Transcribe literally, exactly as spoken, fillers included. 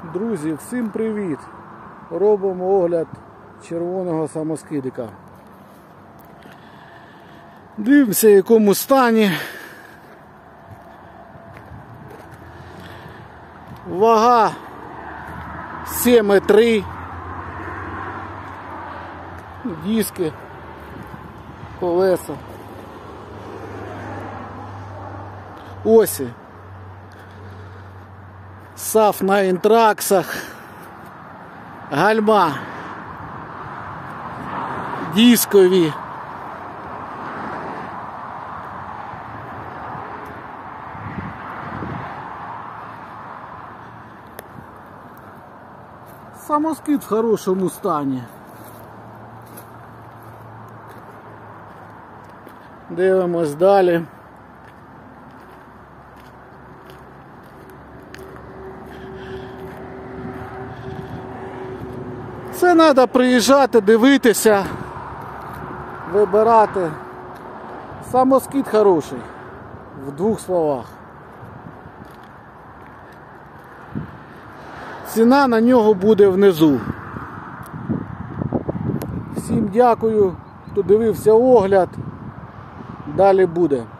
Друзі, всім привіт! Робимо огляд червоного самоскидика. Дивимося, в якому стані. Вага сім і три. Диски, колеса, осі. САФ на інтраксах, гальма дискові, самоскид в хорошому стані. Дивимось далі. Це треба приїжджати, дивитися, вибирати. Самоскид хороший, в двох словах. Ціна на нього буде внизу. Всім дякую, хто дивився огляд. Далі буде.